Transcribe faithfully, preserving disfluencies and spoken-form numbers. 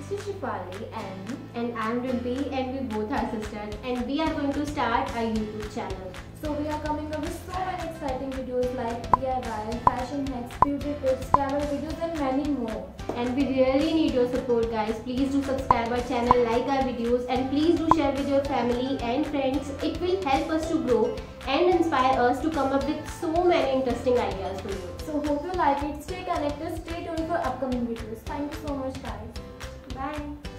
This is Shifali and And I'm Rimpi, and we both are sisters, and we are going to start a YouTube channel. so we are coming up with so many exciting videos like D I Y, fashion hacks, beauty tips, travel videos and many more. And we really need your support, guys. Please do subscribe our channel, like our videos, and please do share with your family and friends. It will help us to grow and inspire us to come up with so many interesting ideas for you. So hope you like it. Stay connected, stay tuned for upcoming videos. Thank you so much guys. Bye.